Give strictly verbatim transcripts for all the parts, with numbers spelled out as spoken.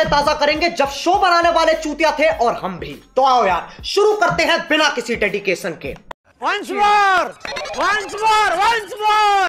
यादें ताजा करेंगे जब शो बनाने वाले चूतिया थे और हम भी। तो आओ यार शुरू करते हैं बिना किसी डेडिकेशन के। Once more, once more, once more.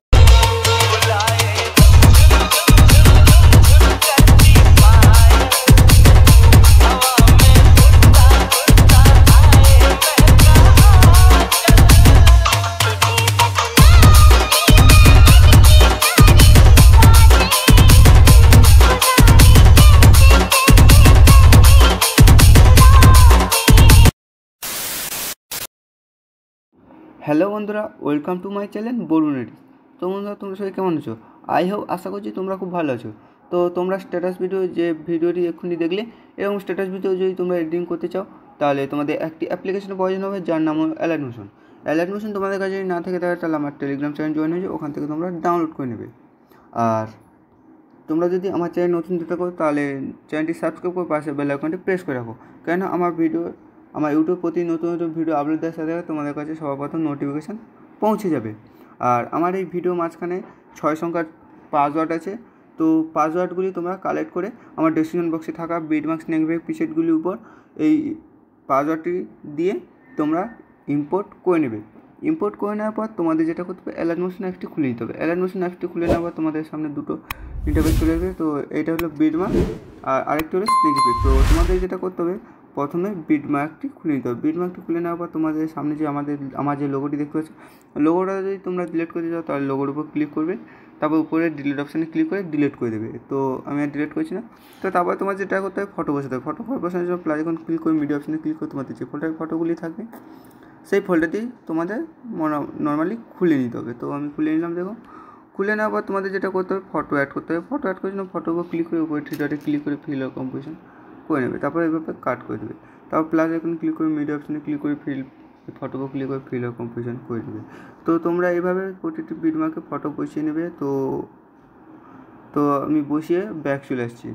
Hello বন্ধুরা, welcome to my channel Barun edit. তো বন্ধুরা, তোমরা সবাই কেমন আছো? আই হোপ আশা করছি তোমরা খুব ভালো আছো। তো তোমরা স্ট্যাটাস ভিডিও যে ভিডিওটি এক্ষুনি দেখলে এবং স্ট্যাটাস ভিডিও যদি তোমরা এডিটিং করতে চাও তাহলে তোমাদের একটি অ্যাপ্লিকেশনের প্রয়োজন হবে যার নাম হলো অ্যালাইট মোশন। অ্যালাইট মোশন তোমাদের কাছে যদি না থাকে তাহলে আমার টেলিগ্রাম চ্যানেল জয়েন হয়ে যাও, ওখান থেকে তোমরা ডাউনলোড করে নেবে। আর তোমরা যদি আমার চ্যানেল নতুন দিতে থাকো তাহলে চ্যানেলটি সাবস্ক্রাইব করে পাশে বেল আইকনটি প্রেস করে রাখো, কেন আমার ভিডিও আমার ইউটিউব প্রতি নতুন নতুন ভিডিও আপলোড দেওয়ার সাথে সাথে তোমাদের কাছে সর্বপ্রথম নোটিফিকেশান পৌঁছে যাবে। আর আমার এই ভিডিও মাঝখানে ছয় সংখ্যার পাসওয়ার্ড আছে, তো পাসওয়ার্ডগুলি তোমরা কালেক্ট করে আমার ডেসক্রিপশন বক্সে থাকা বিটমার্ক স্ন্যাকব্যাগ পিসেটগুলির উপর এই পাসওয়ার্ডটি দিয়ে তোমরা ইম্পোর্ট করে নেবে। ইম্পোর্ট করে নেওয়ার পর তোমাদের যেটা করতে হবে, অ্যালাইট মোশন অ্যাপটি খুলে নিতে হবে। অ্যালাইট মোশন অ্যাপটি খুলে নেওয়ার পর তোমাদের সামনে দুটো ইন্টারফেস চলে আসবে। তো এইটা হলো বিটমার্ক আর আরেকটি হলো স্ন্যাকব্যাগ। তো তোমাদের যেটা করতে হবে, প্রথমে বিটমার্কটি খুলে নিতে হবে। বিটমার্কটি খুলে নেওয়ার পর তোমাদের সামনে যে আমাদের আমার যে লোগোটি দেখতে পাচ্ছ, লোগোটা যদি তোমরা ডিলিট করতে চাও তাহলে লোগোর উপর ক্লিক করবে, তারপর উপরে ডিলিট অপশানে ক্লিক করে ডিলিট করে দেবে। তো আমি আর ডিলিট করছি না। তো তারপর তোমার যেটা করতে হবে, ফটো বসাতে হবে। ফটো বসানোর জন্য প্লাস এখন ক্লিক করে মিডিয়া অপশানে ক্লিক করে তোমাদের যে ফোল্ডার ফটোগুলি থাকবে সেই ফোল্ডারটি তোমাদের নর্মালি খুলে নিতে হবে। তো আমি খুলে নিলাম। দেখো, খুলে নেওয়ার পর তোমাদের যেটা করতে হবে, ফটো অ্যাড করতে হবে। ফটো অ্যাড করার জন্য ফটোর উপর ক্লিক করে উপরে থ্রি ডটে ক্লিক করে ফিল কম্পোজিশন করে নেবে, তারপর এইভাবে কাট করে দেবে। তারপর প্লাস এখন ক্লিক করে মিডিয়া অপশানে ক্লিক করে ফিল ফটো উপর ক্লিক করে ফিল কম্পোজিশন করে নেবে। তো তোমরা এইভাবে প্রতিটি বিটমার্কে ফটো বসিয়ে নেবে। তো তো আমি বসিয়ে ব্যাক চলে আসছি।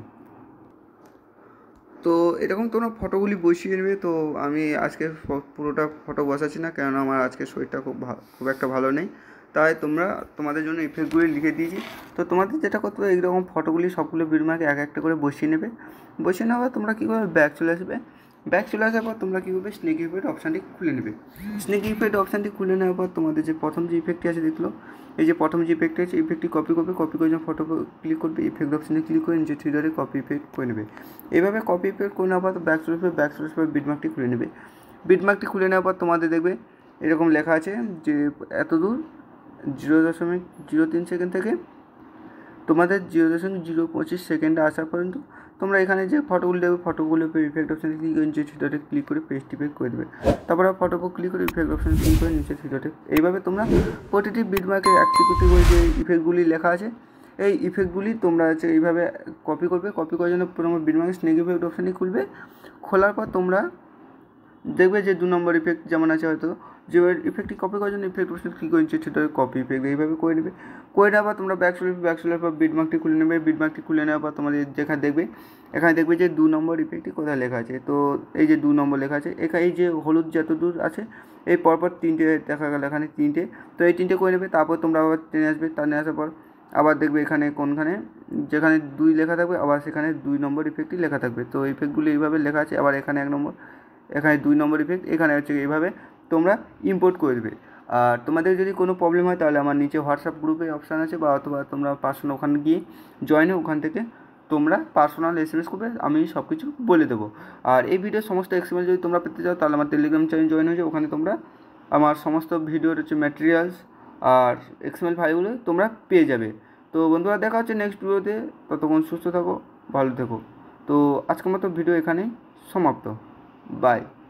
তো এরকম তোমরা ফটোগুলি বসিয়ে নেবে। তো আমি আজকে পুরোটা ফটো বসাচ্ছি না, কেননা আমার আজকে শরীরটা খুব খুব একটা ভালো নেই, তাই তোমরা তোমাদের জন্য ইফেক্টগুলি লিখে দিয়েছি। তো তোমাদের যেটা করতে হবে, এইরকম ফটোগুলি সবগুলো বিটমার্কে এক একটা করে বসিয়ে নেবে। বসিয়ে নেওয়ার পর তোমরা কী করবে, ব্যাক চলে আসবে। ব্যাক চলে আসার পর তোমরা কী করবে, স্নেক ইফেক্ট অপশানটি খুলে নেবে। স্নেক ইফেক্ট অপশানটি খুলে নেওয়ার পর তোমাদের যে প্রথম যে ইফেক্টটি আছে দেখলো, এই যে প্রথম যে ইফেক্টটি আছে, ইফেক্টটি কপি করবে। কপি করে যখন ফটো ক্লিক করবে, ইফেক্ট অপশানে ক্লিক করে নিচে থ্রি ডটে কপি ইফেক্ট করে নেবে। এইভাবে কপি ইফেক্ট করে নেওয়ার পর ব্যাক চলে আসবে। ব্যাক চলে আসবে বিটমার্কটি খুলে নেবে। বিটমার্কটি খুলে নেওয়ার পর তোমাদের দেখবে এরকম লেখা আছে যে এত দূর জিরো দশমিক জিরো তিন সেকেন্ড থেকে তোমাদের জিরো দশমিক জিরো পঁচিশ সেকেন্ডে আসা পর্যন্ত তোমরা এখানে যে ফটোগুলি দেবে, ফটোগুলো ইফেক্ট অপশানে ক্লিক করে নিচে থ্রি ডটে ক্লিক করে পেস্ট ইফেক্ট করে দেবে। তারপরে ফটোর উপর ক্লিক করে ইফেক্ট অপশানে ক্লিক করে নিচে থ্রি ডটে। এইভাবে তোমরা প্রতিটি বিটমার্কের একটি দুটি করে যে ইফেক্টগুলি লেখা আছে, এই ইফেক্টগুলি তোমরা হচ্ছে এইভাবে কপি করবে। কপি করার জন্য প্রথমে বিটমার্কের স্নেক ইফেক্ট অপশানে খুলবে। খোলার পর তোমরা দেখবে যে দু নম্বর ইফেক্ট যেমন আছে, হয়তো যে ইফেক্টটি কপি করার জন্য ইফেক্ট অপশানে ক্লিক করে নিচ্ছে সেটা কপি ইফেক্ট এইভাবে করে নেবে। করে নেওয়ার পর তোমরা ব্যাক চলে ব্যাক চলার পর বিটমার্কটি খুলে নেবে। বিটমার্কটি খুলে নেওয়ার পর তোমাদের যেখানে দেখবে, এখানে দেখবে যে দু নম্বর ইফেক্টটি কোথায় লেখা আছে। তো এই যে দু নম্বর লেখা আছে, এখানে এই যে হলুদ যত দূর আছে এই পরপর তিনটে দেখা গেল, এখানে তিনটে। তো এই তিনটে করে নেবে। তারপর তোমরা আবার টেনে আসবে। টেনে আসার পর আবার দেখবে এখানে কোনখানে যেখানে দুই লেখা থাকবে আবার সেখানে দুই নম্বর ইফেক্টই লেখা থাকবে। তো ইফেক্টগুলো এইভাবে লেখা আছে। আবার এখানে এক নম্বর, এখানে দুই নম্বর ইফেক্ট, এখানে হচ্ছে এইভাবে তোমরা ইম্পোর্ট করে দেবে। আর তোমাদের যদি কোনো প্রবলেম হয় তাহলে আমার নিচে হোয়াটসঅ্যাপ গ্রুপে অপশান আছে, বা অথবা তোমরা পার্সোনাল ওখানে গিয়ে জয়েন হয়ে ওখান থেকে তোমরা পার্সোনাল এস এম এস করবে, আমি সব কিছু বলে দেবো। আর এই ভিডিওর সমস্ত এক্সএমএল যদি তোমরা পেতে চাও তাহলে আমার টেলিগ্রাম চ্যানেল জয়েন হয়ে যাও, ওখানে তোমরা আমার সমস্ত ভিডিওর হচ্ছে ম্যাটেরিয়ালস আর এক্সএমএল ফাইলগুলো তোমরা পেয়ে যাবে। তো বন্ধুরা, দেখা হচ্ছে নেক্সট ভিডিওতে। ততক্ষণ সুস্থ থাকো, ভালো থেকো। তো আজকের মতো ভিডিও এখানেই সমাপ্ত। বাই।